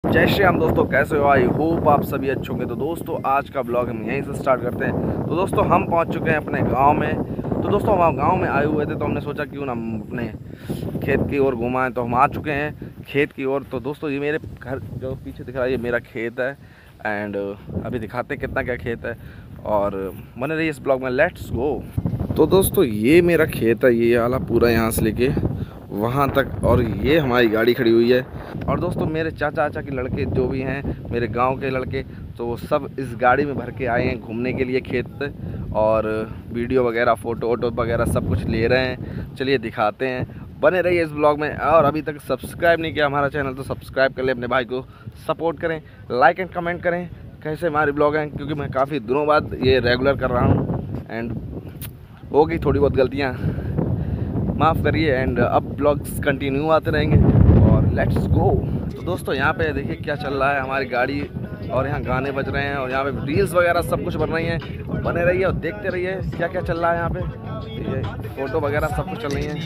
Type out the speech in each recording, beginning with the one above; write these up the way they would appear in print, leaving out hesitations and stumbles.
जय श्री राम दोस्तों, कैसे हो? आई होप आप सभी अच्छे होंगे। तो दोस्तों आज का ब्लॉग हम यहीं से स्टार्ट करते हैं। तो दोस्तों हम पहुंच चुके हैं अपने गांव में। तो दोस्तों हम गांव में आए हुए थे, तो हमने सोचा क्यों ना हम अपने खेत की ओर घुमाएं। तो हम आ चुके हैं खेत की ओर। तो दोस्तों ये मेरे घर जो पीछे दिख रहा है ये मेरा खेत है। एंड अभी दिखाते हैं कितना क्या खेत है, और बने रहिए इस ब्लॉग में। Let's go. तो दोस्तों ये मेरा खेत है, ये वाला पूरा यहाँ से लेके वहाँ तक, और ये हमारी गाड़ी खड़ी हुई है। और दोस्तों मेरे चाचा के लड़के जो भी हैं, मेरे गांव के लड़के, तो वो सब इस गाड़ी में भर के आए हैं घूमने के लिए खेत पे, और वीडियो वगैरह फ़ोटो वोटो वगैरह सब कुछ ले रहे हैं। चलिए दिखाते हैं, बने रहिए इस ब्लॉग में। और अभी तक सब्सक्राइब नहीं किया हमारा चैनल तो सब्सक्राइब कर ले, अपने भाई को सपोर्ट करें, लाइक एंड कमेंट करें कैसे हमारे ब्लॉग हैं, क्योंकि मैं काफ़ी दिनों बाद ये रेगुलर कर रहा हूँ। एंड होगी थोड़ी बहुत गलतियाँ, माफ़ करिए। एंड अब ब्लॉग्स कंटिन्यू आते रहेंगे, और लेट्स गो। तो दोस्तों यहाँ पे देखिए क्या चल रहा है, हमारी गाड़ी, और यहाँ गाने बज रहे हैं, और यहाँ पे रील्स वगैरह सब कुछ बन रही हैं। बने रहिए और देखते रहिए क्या क्या चल रहा है यहाँ पे। ये फ़ोटो वगैरह सब कुछ चल रही हैं।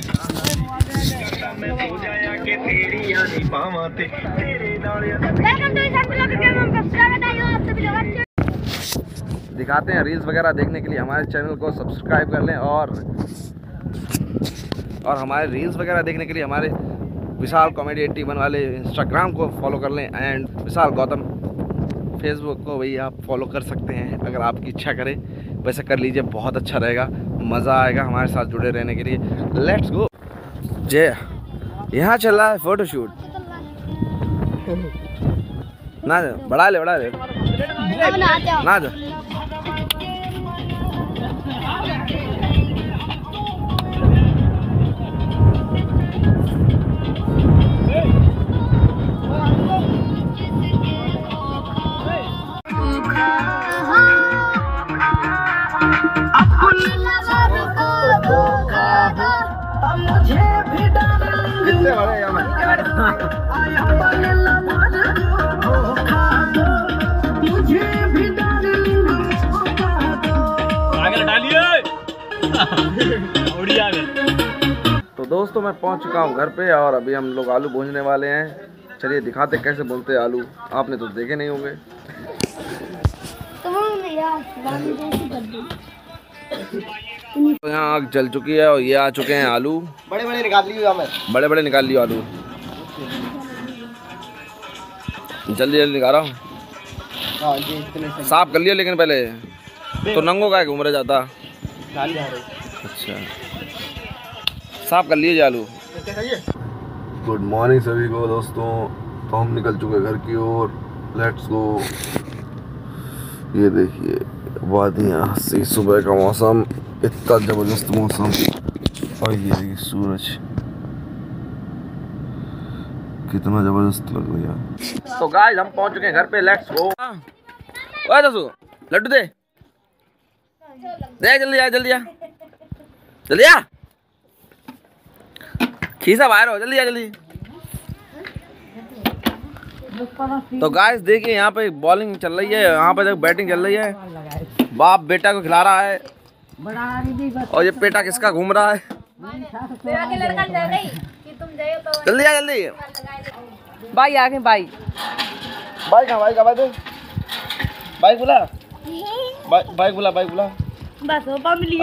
दिखाते हैं रील्स वगैरह देखने के लिए हमारे चैनल को सब्सक्राइब कर लें, और हमारे रील्स वगैरह देखने के लिए हमारे विशाल कॉमेडी 81 वाले इंस्टाग्राम को फॉलो कर लें। एंड विशाल गौतम फेसबुक को भी आप फॉलो कर सकते हैं अगर आपकी इच्छा करें, वैसे कर लीजिए, बहुत अच्छा रहेगा, मज़ा आएगा हमारे साथ जुड़े रहने के लिए। Let's go. जय यहाँ चल रहा है फोटोशूट ना, बढ़ा ले ना जा। कितने बड़े तो दोस्तों मैं पहुंच चुका हूं घर पे, और अभी हम लोग आलू भूनने वाले हैं। चलिए दिखाते कैसे बोलते हैं आलू, आपने तो देखे नहीं होंगे। तो यहाँ आग जल चुकी है, और ये आ चुके हैं आलू। बड़े निकाल लियो, बड़े निकाल लियो आलू, जल्दी निकाल रहा हूँ। साफ कर लिया, लेकिन पहले तो नंगो का घूम रहे जाता। अच्छा साफ कर लिए आलू। गुड मॉर्निंग सभी को दोस्तों। तो हम निकल चुके घर की ओर, लेट्स गो। ये देखिए वादियाँ से, सुबह का मौसम, इतना जबरदस्त मौसम, और ये देखिए सूरज कितना जबरदस्त लग रहा है। तो गाइस हम पहुंच चुके हैं घर पे, लेट्स गो। ओए दसू लड्डू दे जल्दी आ खीसा बाहर हो, जल्दी आ। तो गाइस देखिए यहाँ पे बॉलिंग चल रही है, यहाँ पे बैटिंग चल रही है। बाप बेटा को खिला रहा है, और ये पेटा किसका घूम रहा है। जल्दी आ भाई आगे भाई बुला बस हो फैमिली।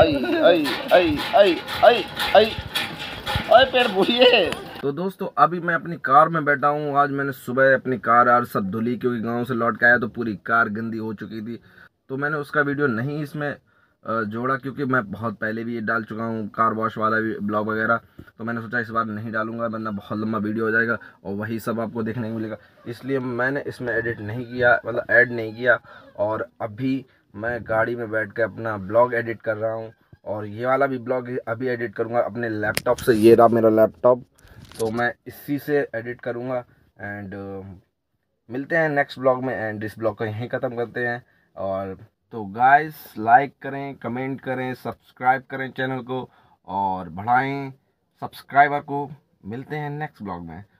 ओए पेड़ भूलिए। तो दोस्तों अभी मैं अपनी कार में बैठा हूँ। आज मैंने सुबह अपनी कार यार सब धुली, क्योंकि गांव से लौट के आया तो पूरी कार गंदी हो चुकी थी। तो मैंने उसका वीडियो नहीं इसमें जोड़ा, क्योंकि मैं बहुत पहले भी ये डाल चुका हूँ कार वॉश वाला भी ब्लॉग वगैरह। तो मैंने सोचा इस बार नहीं डालूंगा, वरना बहुत लंबा वीडियो हो जाएगा और वही सब आपको देखने को मिलेगा। इसलिए मैंने इसमें एडिट नहीं किया, मतलब ऐड नहीं किया। और अभी मैं गाड़ी में बैठ के अपना ब्लॉग एडिट कर रहा हूँ, और ये वाला भी ब्लॉग अभी एडिट करूँगा अपने लैपटॉप से। ये रहा मेरा लैपटॉप, तो मैं इसी से एडिट करूँगा। एंड मिलते हैं नेक्स्ट ब्लॉग में, एंड इस ब्लॉग को यहीं ख़त्म करते हैं। और तो गाइस लाइक करें, कमेंट करें, सब्सक्राइब करें चैनल को, और बढ़ाएं सब्सक्राइबर को। मिलते हैं नेक्स्ट ब्लॉग में।